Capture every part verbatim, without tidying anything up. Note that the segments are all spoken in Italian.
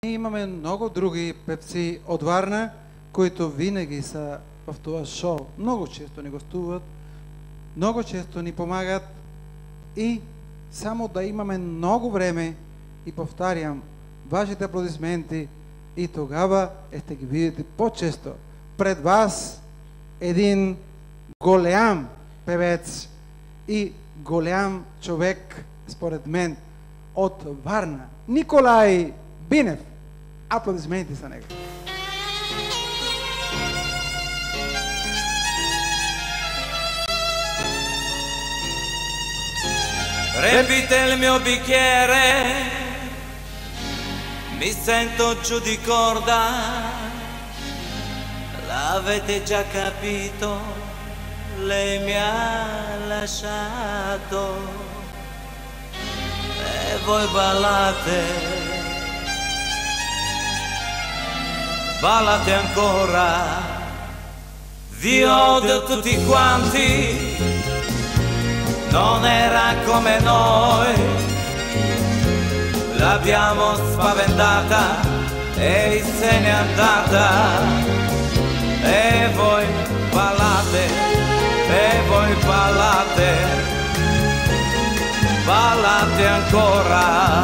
Имаме много други певци от Варна, които винаги са в това шоу. Много често ни гостуват, много често ни помагат и само да имаме много време и повтарям, вашите аплодисменти и тогава ще ги видите по-често. Пред вас един голям певец и голям човек, според мен, от Варна. Николай Бинев. Аплодисменти за него. Riempite il mio bicchiere, mi sento giù di corda, l'avete già capito, lei mi ha lasciato e voi ballate, ballate ancora, vi odio tutti quanti. Non era come noi, l'abbiamo spaventata e se n'è andata. E voi ballate, e voi ballate, ballate ancora.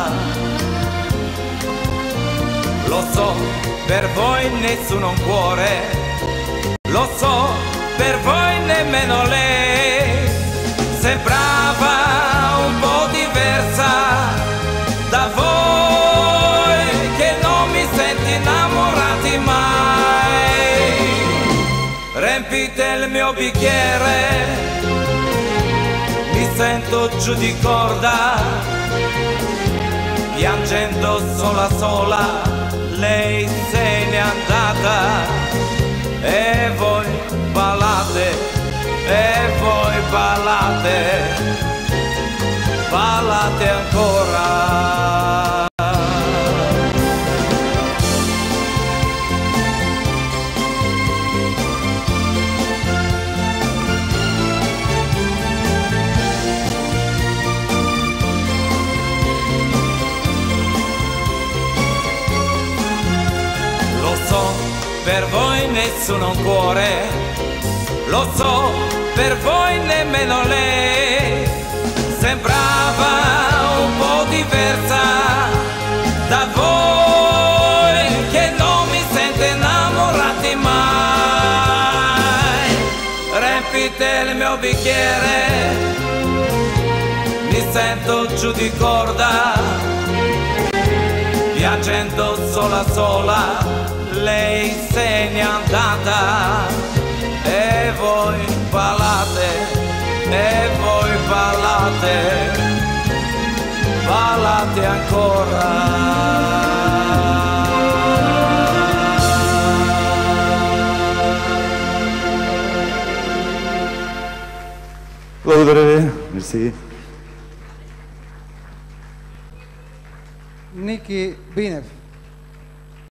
Lo so, per voi nessuno ha un cuore, lo so, per voi nemmeno lei. Sembrava un po' diversa da voi, che non mi senti innamorati mai. Riempite il mio bicchiere, mi sento giù di corda, piangendo sola sola, lei se n'è andata. E voi ballate, e voi ballate, ballate ancora. Lo so, per voi nessuno ha un cuore, lo so, per voi nemmeno lei. Sembrava un po' diversa da voi, che non mi sente innamorati mai. Riempite il mio bicchiere, mi sento giù di corda, piangendo sola sola, lei se n'è andata. E voi ballate, e voi ballate, ballate ancora. Благодаря ви. Мерси. Ники Бинев.